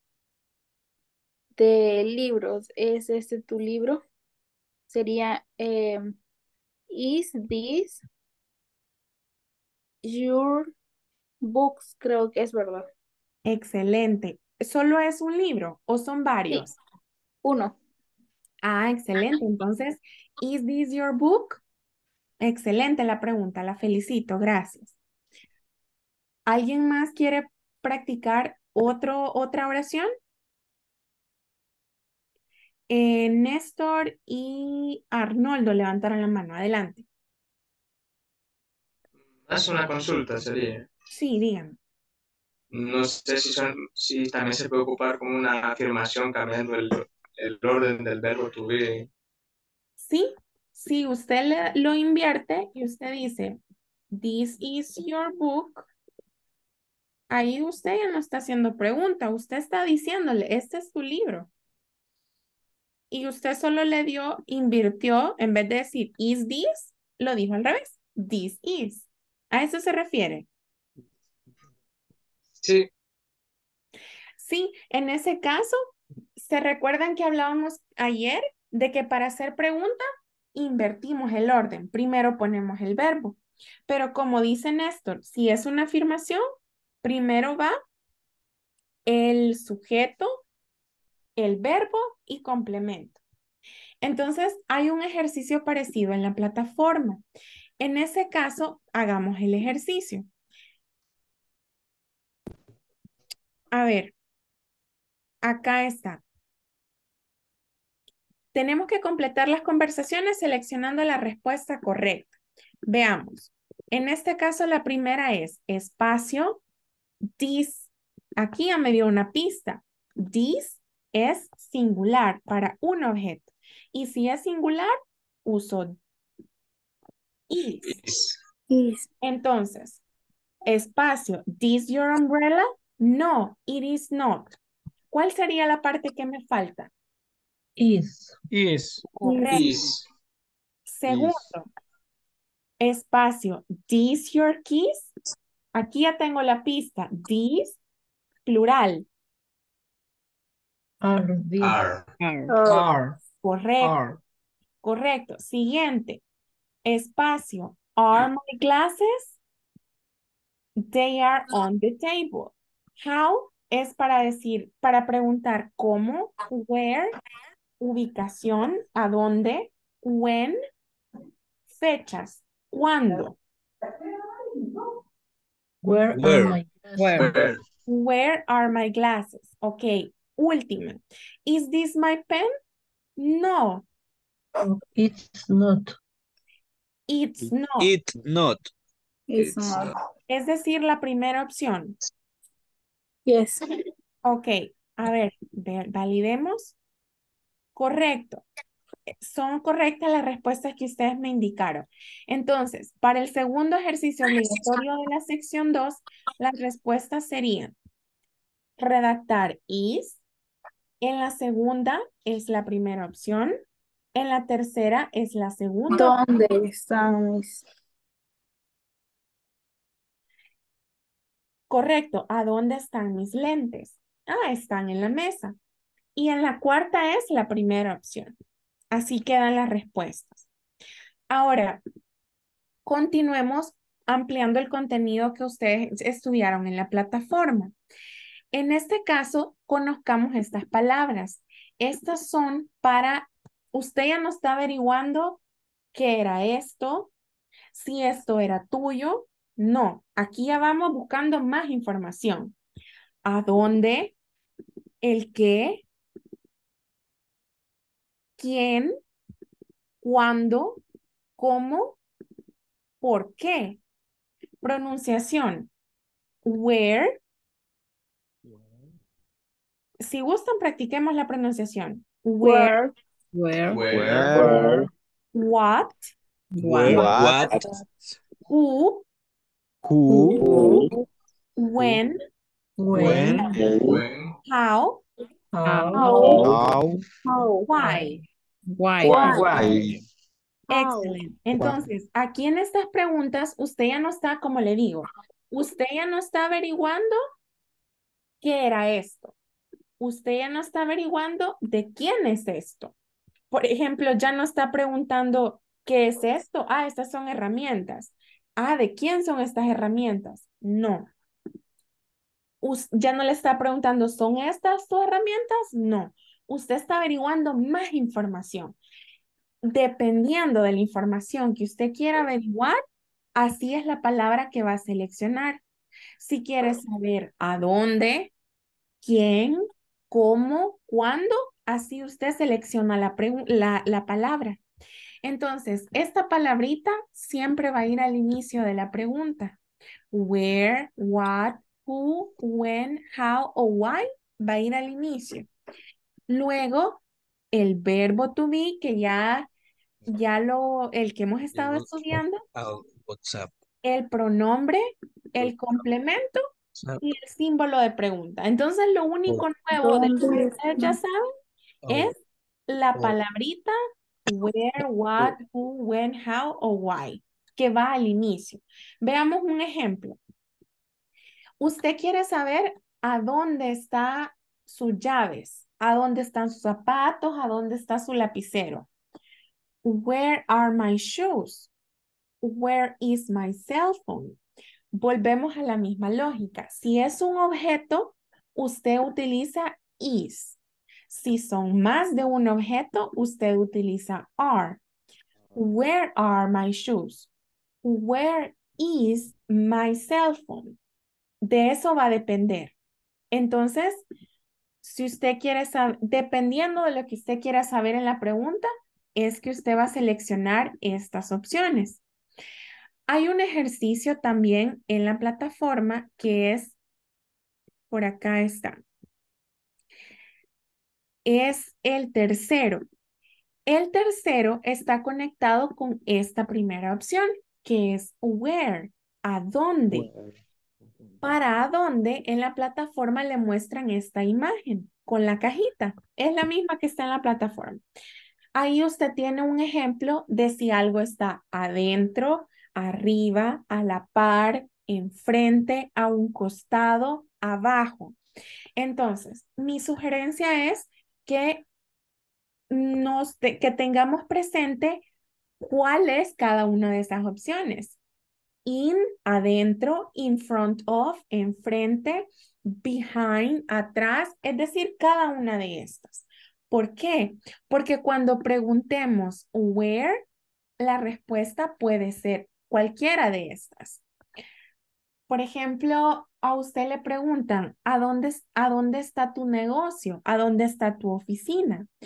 de libros. ¿Es este tu libro? Sería, em, is this your books? Creo que es verdad. excelente. ¿Solo es un libro o son Sí, varios? uno. Ah, excelente. Entonces, ¿is this your book? Excelente la pregunta, la felicito, gracias. ¿Alguien más quiere practicar otro, otra oración? Eh, Néstor y Arnoldo levantaron la mano. Adelante. Haz una consulta, sería. Sí, díganme. No sé si, son, si también se puede ocupar como una afirmación cambiando el, el orden del verbo to be. Sí, si usted le- lo invierte y usted dice, this is your book, ahí usted ya no está haciendo pregunta, usted está diciéndole, este es tu libro. Y usted solo le dio, invirtió, en vez de decir, is this, lo dijo al revés, this is. ¿A eso se refiere? Sí, Sí, en ese caso, ¿se recuerdan que hablábamos ayer de que para hacer pregunta invertimos el orden? Primero ponemos el verbo, pero como dice Néstor, si es una afirmación, primero va el sujeto, el verbo y complemento. Entonces, hay un ejercicio parecido en la plataforma. En ese caso, hagamos el ejercicio. A ver, acá está. Tenemos que completar las conversaciones seleccionando la respuesta correcta. Veamos. En este caso, la primera es espacio, this. Aquí ya me dio una pista. This es singular para un objeto. Y si es singular, uso is. is. Is. Entonces, espacio, this your umbrella? No, it is not. ¿Cuál sería la parte que me falta? Is. Is. Correcto. Is. Segundo, espacio, these your keys? Aquí ya tengo la pista. These, plural. Are these. Are. Are. Correcto. Are. Correcto. Siguiente. Espacio. Are my glasses? They are on the table. How es para decir, para preguntar cómo, where, ubicación, a dónde, when, fechas, cuándo. Where are Where. my glasses? Where? Where. Where are my glasses? Ok, última. Is this my pen? No. It's not. It's not. It not. It's It's not. not. Es decir, la primera opción. Yes. Ok, a ver, ve- validemos. Correcto. Son correctas las respuestas que ustedes me indicaron. Entonces, para el segundo ejercicio obligatorio de la sección dos, las respuestas serían redactar is. En la segunda es la primera opción. En la tercera es la segunda opción. ¿Dónde están mis? Correcto. ¿A dónde están mis lentes? Ah, están en la mesa. Y en la cuarta es la primera opción. Así quedan las respuestas. Ahora, continuemos ampliando el contenido que ustedes estudiaron en la plataforma. En este caso, conozcamos estas palabras. Estas son para, usted ya no está averiguando qué era esto, si esto era tuyo. No, aquí ya vamos buscando más información. ¿A dónde? ¿El qué? ¿Quién? ¿Cuándo? ¿Cómo? ¿Por qué? Pronunciación. Where. Si gustan, practiquemos la pronunciación. Where. Where? Where? Where, What. Where, what, what, Who. who, Who? When. When, when, When, How. how, How? how, How? Why. Why? Why? why. How? Excelente. Entonces, aquí en estas preguntas, usted ya no está, como le digo, usted ya no está averiguando qué era esto. Usted ya no está averiguando de quién es esto. Por ejemplo, ya no está preguntando qué es esto. Ah, estas son herramientas. Ah, ¿de quién son estas herramientas? No. Us- ya no le está preguntando, ¿son estas tus herramientas? No. Usted está averiguando más información. Dependiendo de la información que usted quiera averiguar, así es la palabra que va a seleccionar. Si quiere saber a dónde, quién, cómo, cuándo, así usted selecciona la, pregu- la, la palabra. Entonces, esta palabrita siempre va a ir al inicio de la pregunta. Where, what, who, when, how o why va a ir al inicio. Luego, el verbo to be, que ya, ya lo, el que hemos estado estudiando, oh, WhatsApp, el pronombre, el complemento WhatsApp, y el símbolo de pregunta. Entonces, lo único nuevo de lo que ¿Dónde ustedes ya están? saben oh, es la oh, palabrita where, what, who, when, how o why, que va al inicio. Veamos un ejemplo. Usted quiere saber a dónde están sus llaves, a dónde están sus zapatos, a dónde está su lapicero. Where are my shoes? Where is my cell phone? Volvemos a la misma lógica. Si es un objeto, usted utiliza is. Si son más de un objeto, usted utiliza are. Where are my shoes? Where is my cell phone? De eso va a depender. Entonces, si usted quiere saber, dependiendo de lo que usted quiera saber en la pregunta, es que usted va a seleccionar estas opciones. Hay un ejercicio también en la plataforma que es, por acá está, es el tercero. El tercero está conectado con esta primera opción, que es where, ¿a dónde? Para a dónde en la plataforma le muestran esta imagen con la cajita. Es la misma que está en la plataforma. Ahí usted tiene un ejemplo de si algo está adentro, arriba, a la par, enfrente, a un costado, abajo. Entonces, mi sugerencia es que, nos te- que tengamos presente cuál es cada una de esas opciones. In, adentro, in front of, enfrente, behind, atrás, es decir, cada una de estas. ¿Por qué? Porque cuando preguntemos where, la respuesta puede ser cualquiera de estas. Por ejemplo, a usted le preguntan, ¿a dónde, ¿a dónde está tu negocio? ¿A dónde está tu oficina?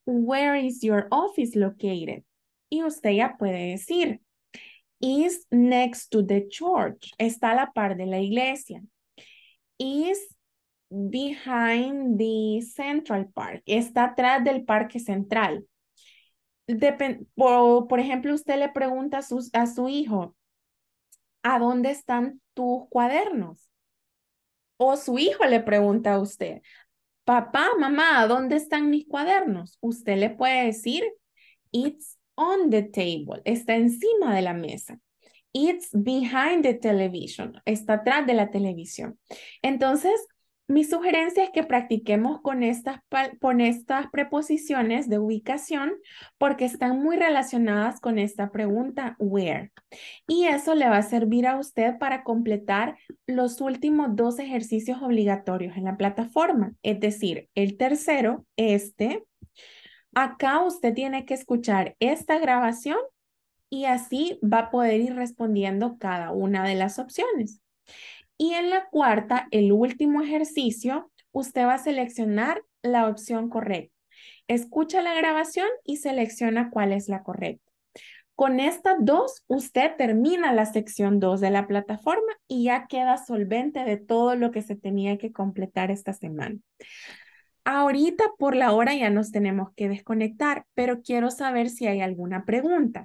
where is your office located? Y usted ya puede decir, is next to the church. Está a la par de la iglesia. Is behind the Central Park. Está atrás del parque central. Depen- por, por ejemplo, usted le pregunta a, sus, a su hijo, ¿a dónde están tus cuadernos? O su hijo le pregunta a usted, papá, mamá, ¿a dónde están mis cuadernos? Usted le puede decir, it's on the table, está encima de la mesa. It's behind the television, está atrás de la televisión. Entonces, mi sugerencia es que practiquemos con estas, con estas preposiciones de ubicación porque están muy relacionadas con esta pregunta, where. Y eso le va a servir a usted para completar los últimos dos ejercicios obligatorios en la plataforma. Es decir, el tercero, este. Acá usted tiene que escuchar esta grabación y así va a poder ir respondiendo cada una de las opciones. Y en la cuarta, el último ejercicio, usted va a seleccionar la opción correcta. Escucha la grabación y selecciona cuál es la correcta. Con estas dos, usted termina la sección dos de la plataforma y ya queda solvente de todo lo que se tenía que completar esta semana. Ahorita por la hora ya nos tenemos que desconectar, pero quiero saber si hay alguna pregunta.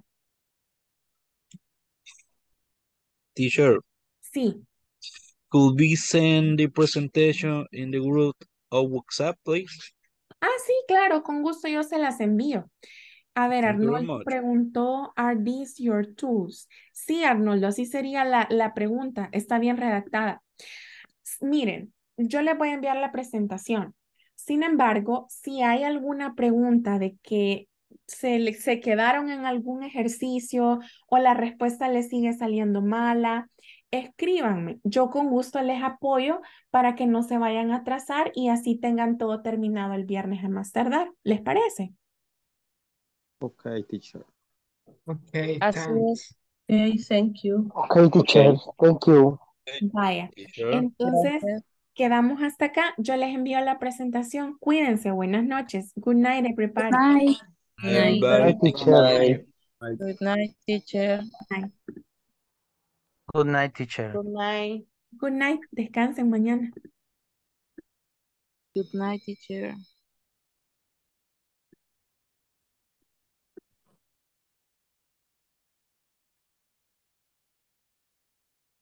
Teacher, Sí. could we send the presentation in the group of WhatsApp, please? Ah, sí, claro, con gusto yo se las envío. A ver, Thank you very Arnoldo much. preguntó, ¿are these your tools? Sí, Arnoldo, así sería la, la pregunta. Está bien redactada. S- Miren, yo les voy a enviar la presentación. Sin embargo, si hay alguna pregunta de que se, le- se quedaron en algún ejercicio o la respuesta les sigue saliendo mala, escríbanme. Yo con gusto les apoyo para que no se vayan a atrasar y así tengan todo terminado el viernes a más tardar. ¿Les parece? Okay, teacher. Okay, Así thanks. es. Okay, thank you. Okay, teacher. Thank you. Vaya. Teacher. Entonces, Gracias. quedamos hasta acá. Yo les envío la presentación. Cuídense. Buenas noches. Good night, Good everybody. night. Good night. Everybody. Bye, teacher. Good night, teacher. Night. Good night, teacher. Good night. Good night. Descansen mañana. Good night, teacher.